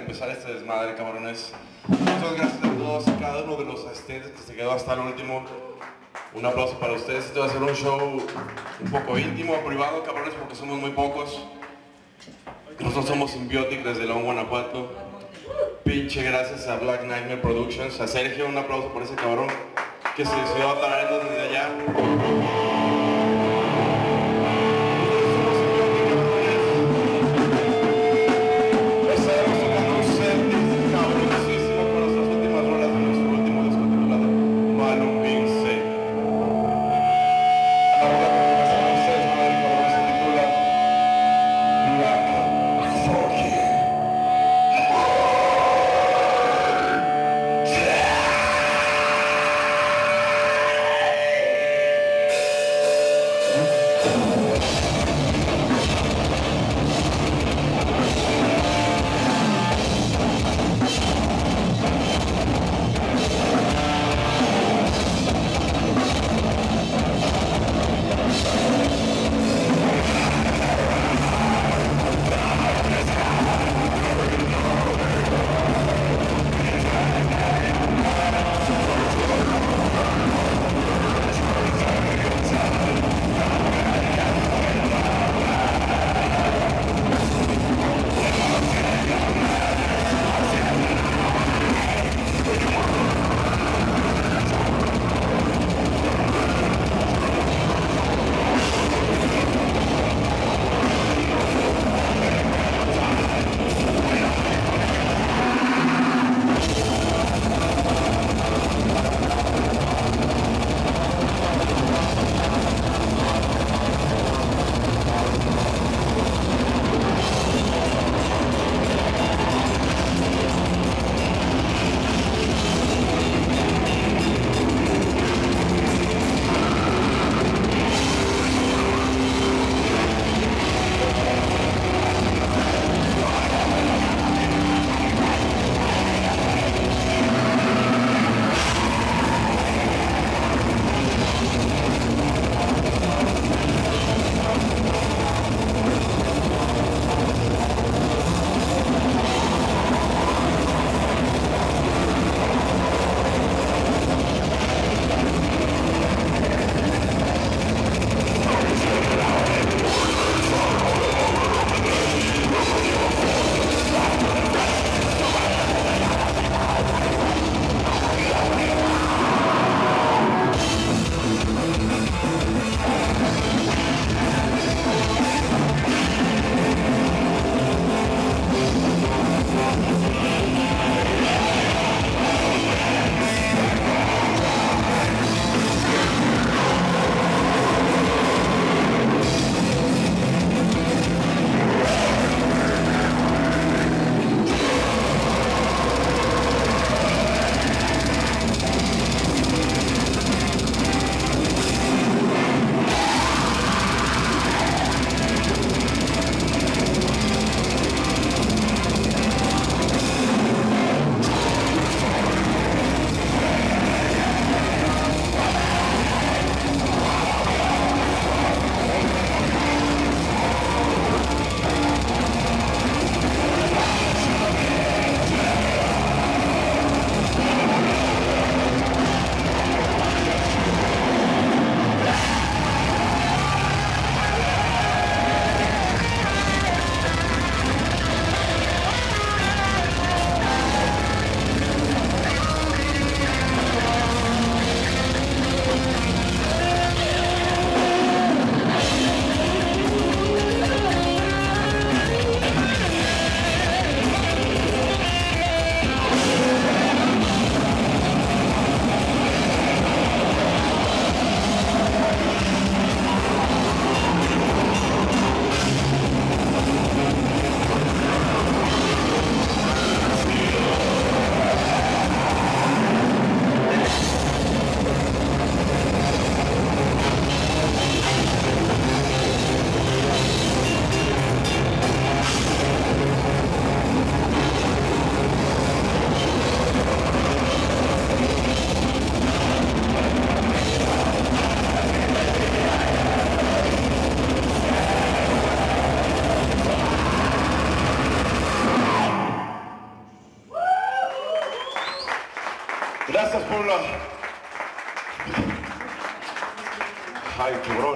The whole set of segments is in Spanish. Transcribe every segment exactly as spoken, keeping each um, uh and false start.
empezar este desmadre, cabrones. Muchas gracias a todos y cada uno de los asistentes que se quedó hasta el último. Un aplauso para ustedes. Este va a ser un show un poco íntimo, privado, cabrones, porque somos muy pocos. Nosotros somos Symbiotic desde León, Guanajuato. Pinche gracias a Black Nightmare Productions. A Sergio, un aplauso por ese cabrón que se decidió a traernos desde allá. Ay, cabrón.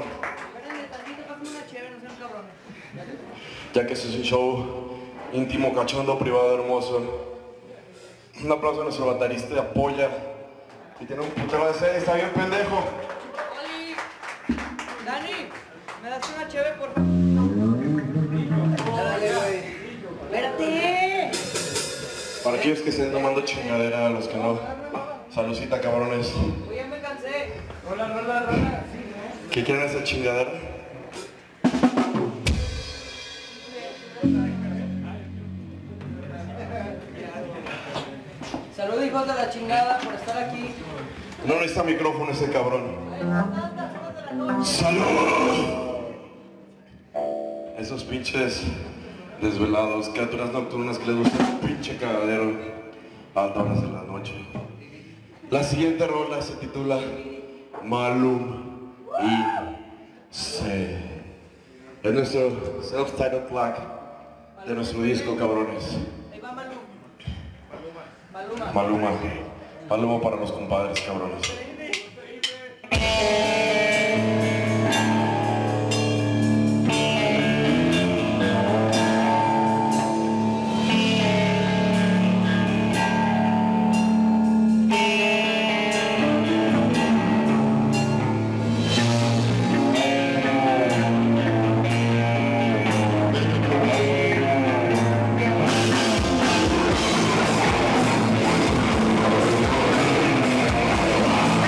Ya que este es un show íntimo, cachondo, privado, hermoso. Un aplauso a nuestro baterista de Apoya. Y tiene un putero de serie, está bien pendejo. Oli, Dani, ¿me das una cheve, por favor? Dale, güey. ¡Espérate! Para aquellos que estén tomando chingadera, a los que no. Saludcita, cabrones. Uy, ya me cansé. Rola, rola, rola. ¿Qué quieren esa chingadera? Salud, hijos de la chingada, por estar aquí. No necesita micrófono ese cabrón. ¡Salud! Esos pinches desvelados, criaturas nocturnas que les gusta un pinche cagadero a altas horas de la noche. La siguiente rola se titula Malum y C. Es nuestro self-titled track de nuestro disco, cabrones. Ahí va Malum. Maluma. Maluma. Maluma para los compadres, cabrones. We'll be right back.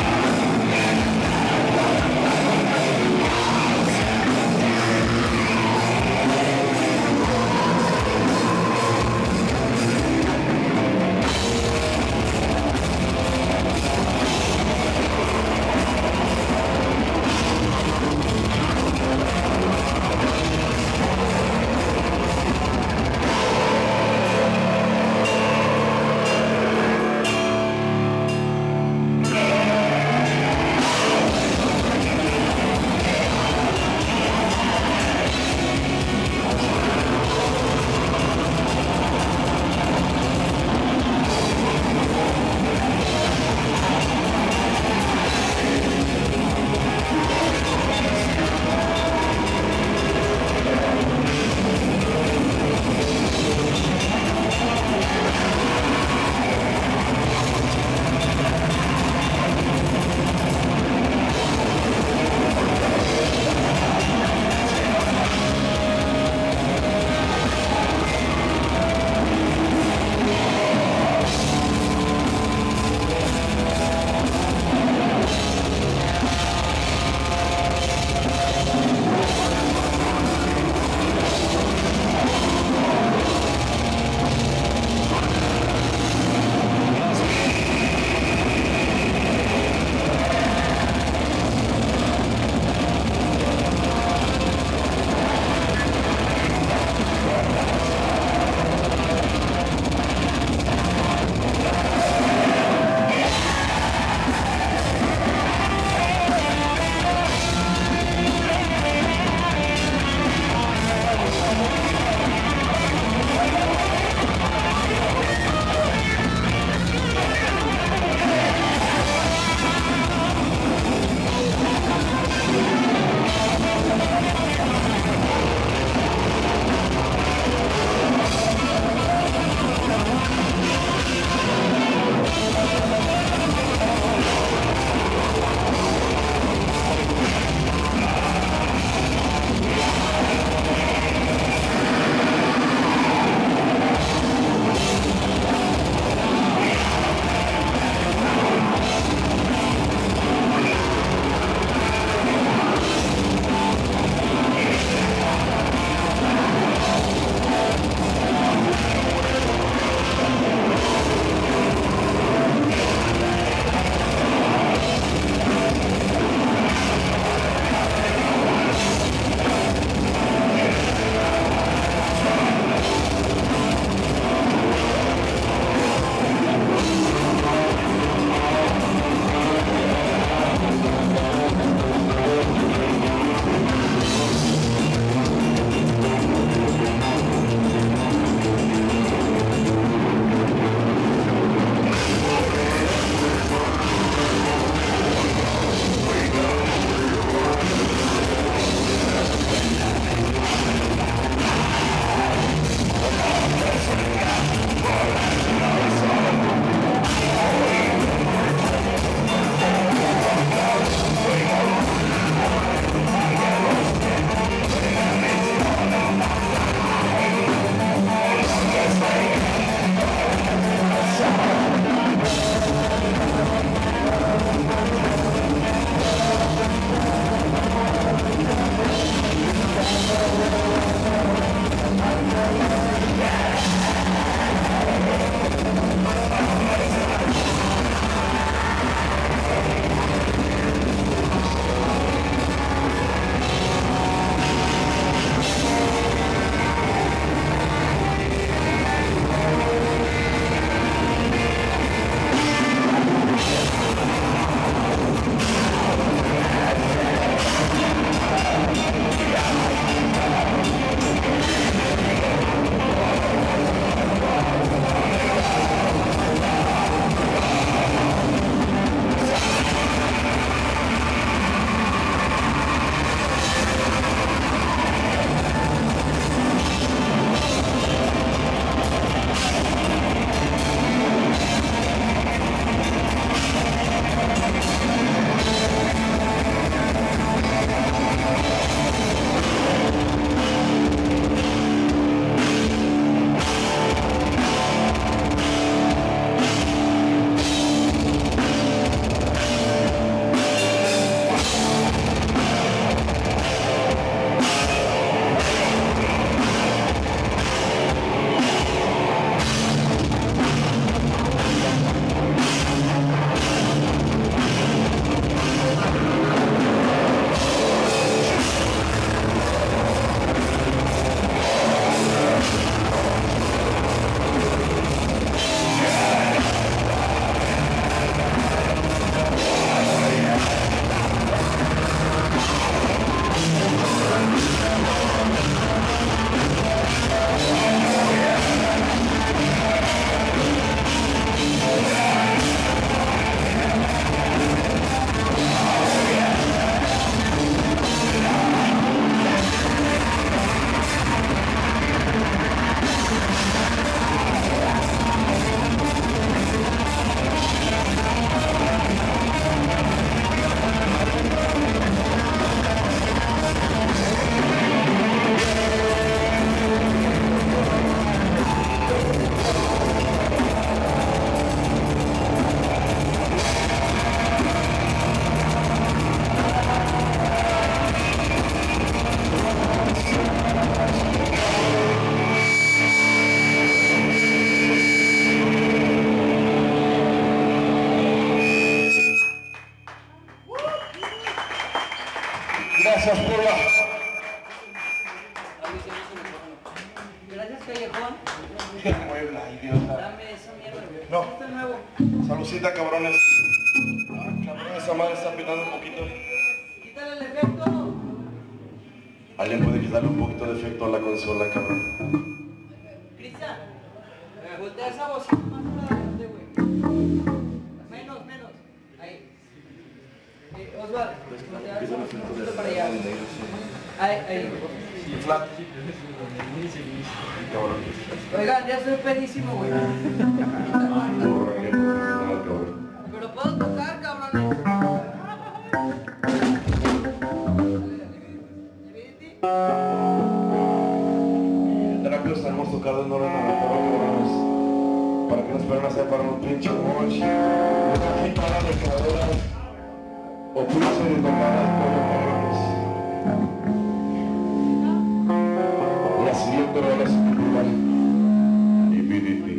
Gracias, Puebla. Gracias, Callejón. Puebla, idiota. Dame esa mierda. No. Este nuevo. Saludcita, cabrones. Ah, cabrón, esa madre está pitando un poquito. Quítale el efecto. Alguien puede quitarle un poquito de efecto a la consola, cabrón. Cristian, voltea esa bocina más para adelante, güey. Menos, menos. Ahí. Eh, Osvaldo, voltea esa bocina un poquito para allá. Ahí, ahí. Flat. Cabrón. Oigan, ya soy pedísimo, güey. Pero puedo tocar, cabrones. Rápido estamos tocando en orden a la porra, cabrones. Para que nos puedan hacer para un pinche moch, una jipada de caderas o pulso de tocadas de pollo, cabrones. La siguiente rola es cultural y P D P.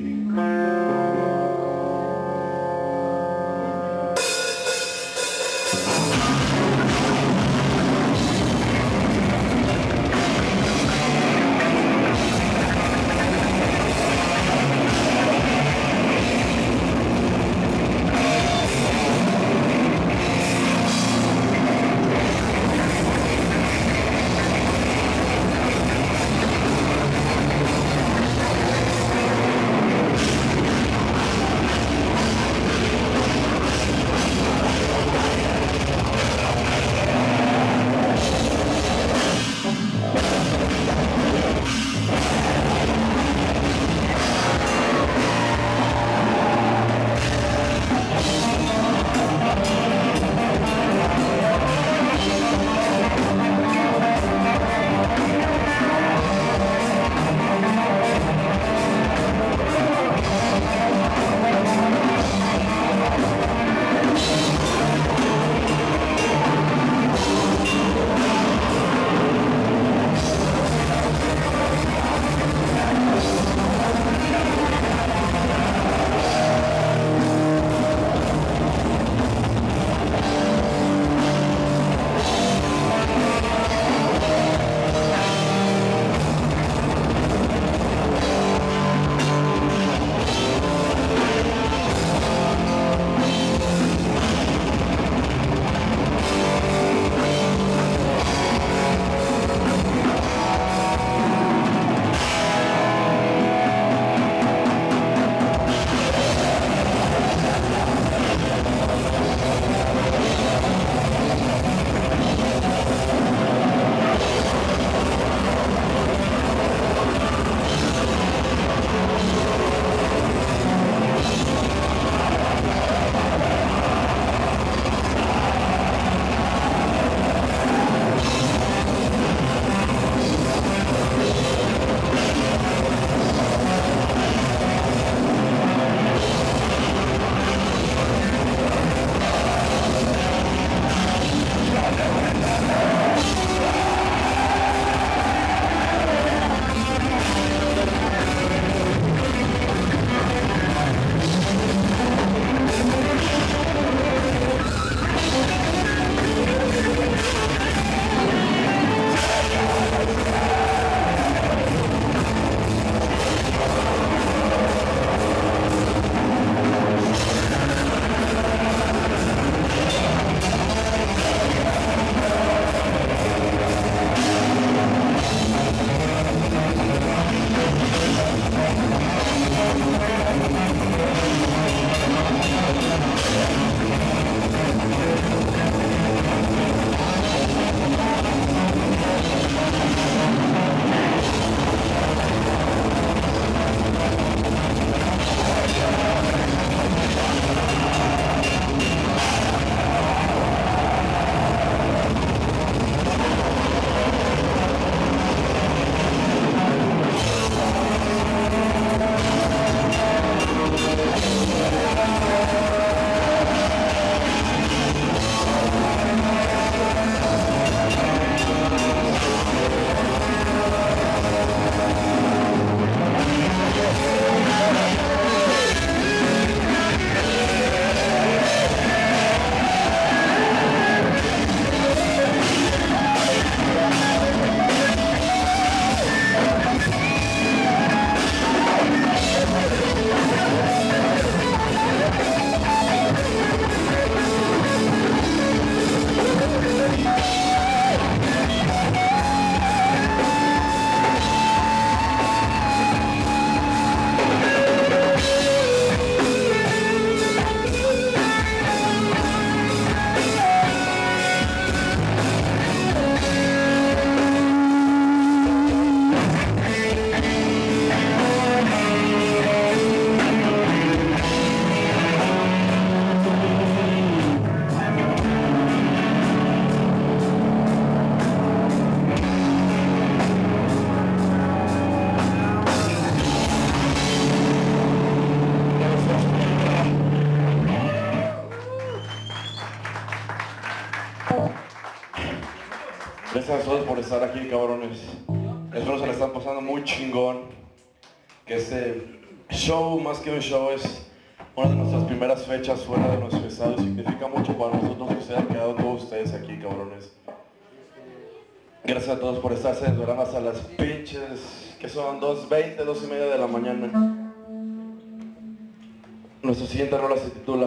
Gracias a todos por estar aquí, cabrones. Espero se la están pasando muy chingón. Que este show, más que un show, es una de nuestras primeras fechas fuera de nuestro estado. Significa mucho para nosotros que se hayan quedado todos ustedes aquí, cabrones. Gracias a todos por estarse desvelando hasta las pinches, que son dos veinte, dos y media de la mañana. Nuestra siguiente rola se titula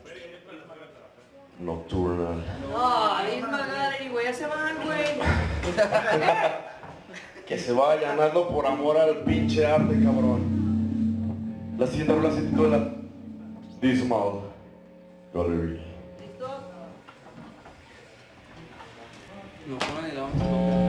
Nocturnal. No, misma gallery, güey, ya se van, güey. Que se vayan, hazlo por amor al pinche arte, cabrón. La siguiente rola se titula Dismal Gallery. ¿Listos? No ponen y la vamos a tocar.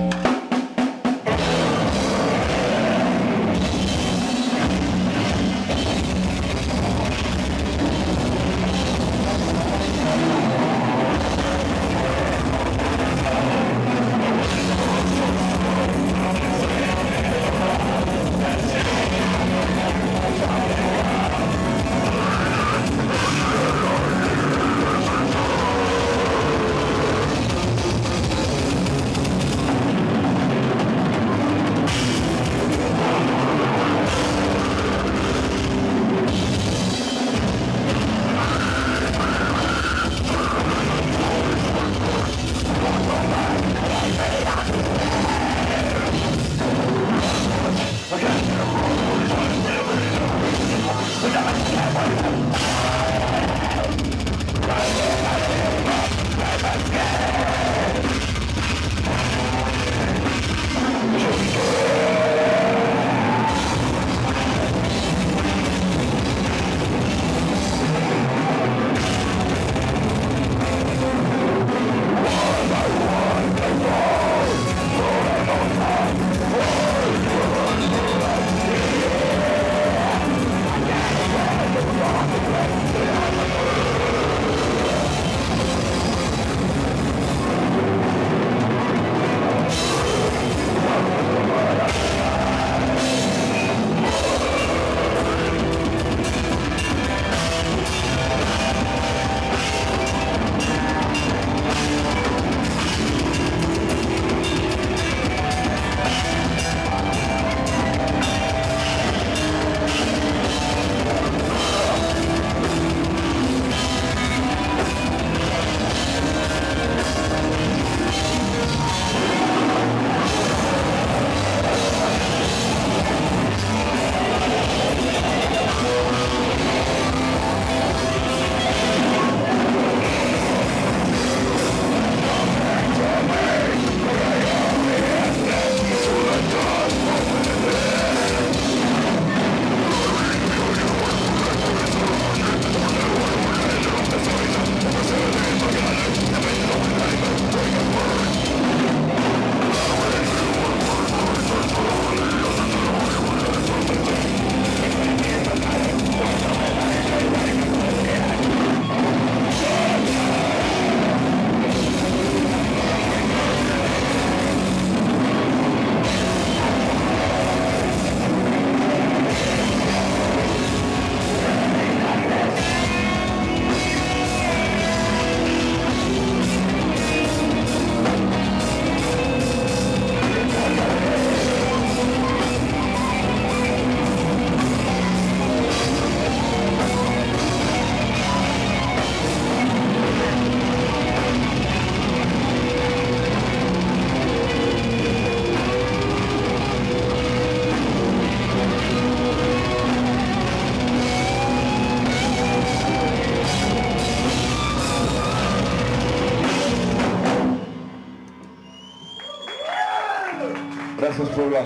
Gracias, Puebla.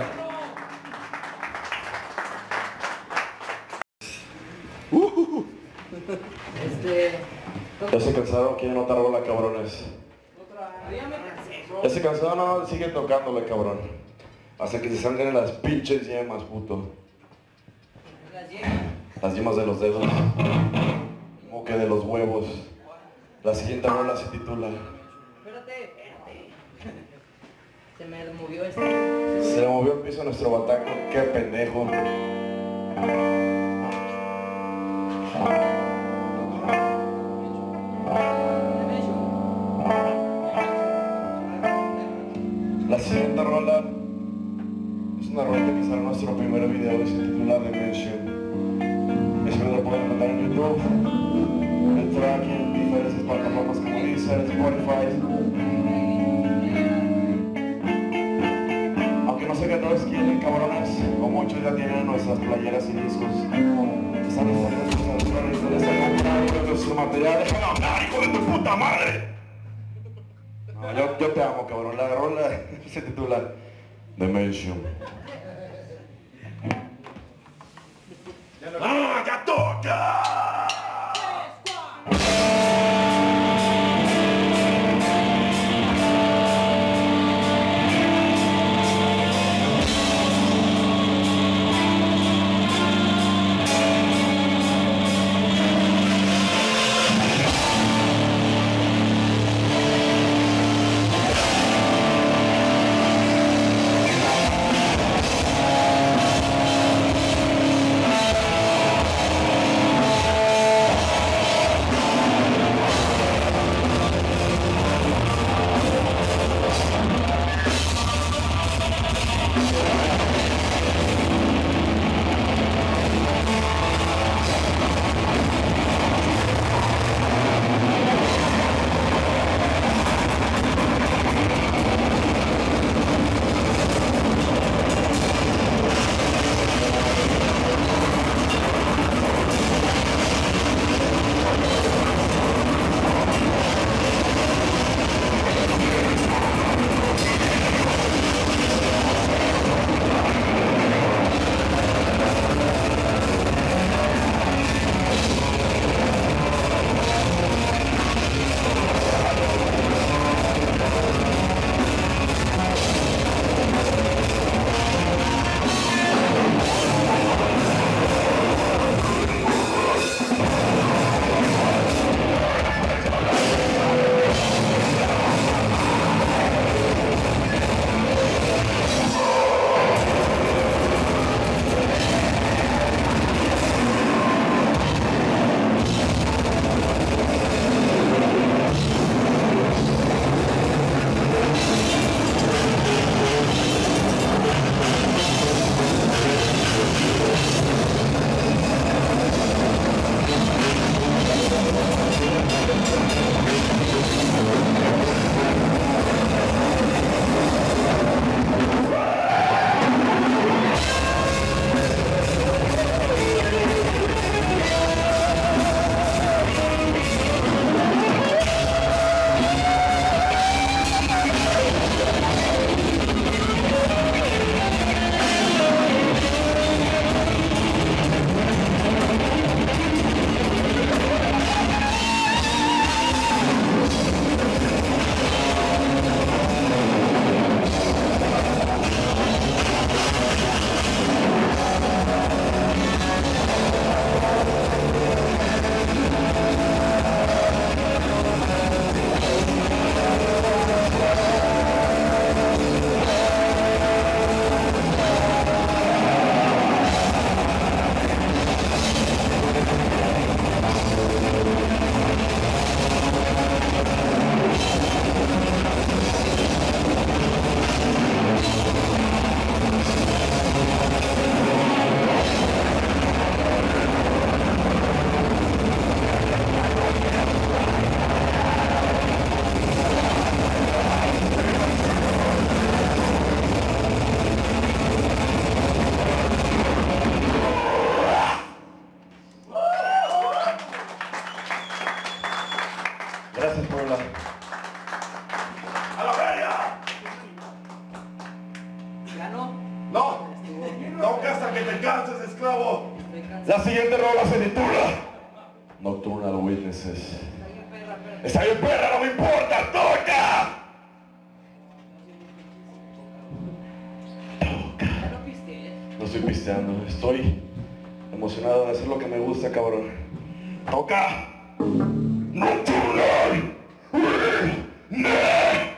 Uh, Este. ya se cansaron, quieren otra rola, cabrones. Dígame. Ya se cansaron, no, sigue tocándole, cabrón. Hasta que se sangren las pinches yemas, puto. Las llegas. Las yemas de los dedos. Como que de los huevos. La siguiente rola se titula Espérate, espérate. Se me movió este. Se le movió el piso a nuestro bataco, qué pendejo. siguiente rola es una rola que sale en nuestro primer video y se titula Dimension. Espero lo pueden encontrar en YouTube, el track en diferentes plataformas como Deezer, Spotify. Aunque no sé qué todos quieren, cabrones, o muchos ya tienen nuestras playeras y discos. Están listos de comprar nuestro material. ¡Déjame hablar, hijo de tu puta madre! No, yo, yo te amo, cabrón. La rola se titula Dimension. ¡Ah, ya toca! Gracias, Puebla. ¡A la feria! ¿Ya no? ¡No! ¡No, hasta que te canses, esclavo! La siguiente rola se titula Nocturnal Witnesses. ¡Está bien, perra! ¡No me importa! ¡Toca! ¿Ya no pistees? No estoy pisteando, estoy emocionado de hacer lo que me gusta, cabrón. ¡Toca! Nocturnal Witnesses.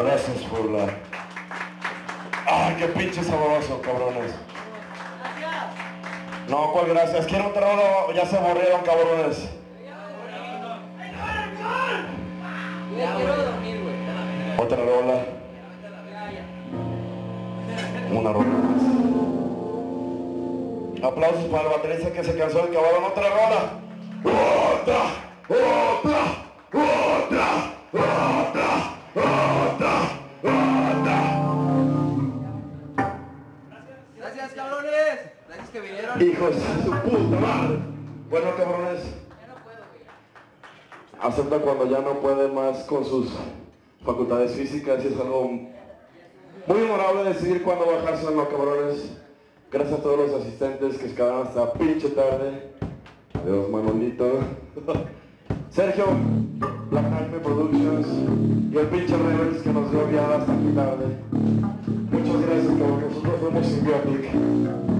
Gracias por la... ¡Ay, qué pinche sabroso, cabrones! No, ¿cuál gracias? Quiero otra rola, ya se aburrieron, cabrones. Ya quiero dormir, güey. Otra rola. Una rola más. Aplausos para el baterista que se cansó del cabrón. Otra rola. Otra, otra, otra, otra, otra, otra. Gracias, cabrones. Gracias que vinieron. Hijos de su puta madre. Bueno, cabrones. Acepta cuando ya no puede más con sus facultades físicas y es algo muy memorable decidir cuándo bajarse o no, cabrones. Gracias a todos los asistentes que se quedaron hasta pinche tarde. Adiós, Manolito. Sergio, Black Nightmare Productions y el pinche Rebels que nos dio guiada hasta aquí tarde. Muchas gracias, cabrón. Nosotros fuimos Symbiotic.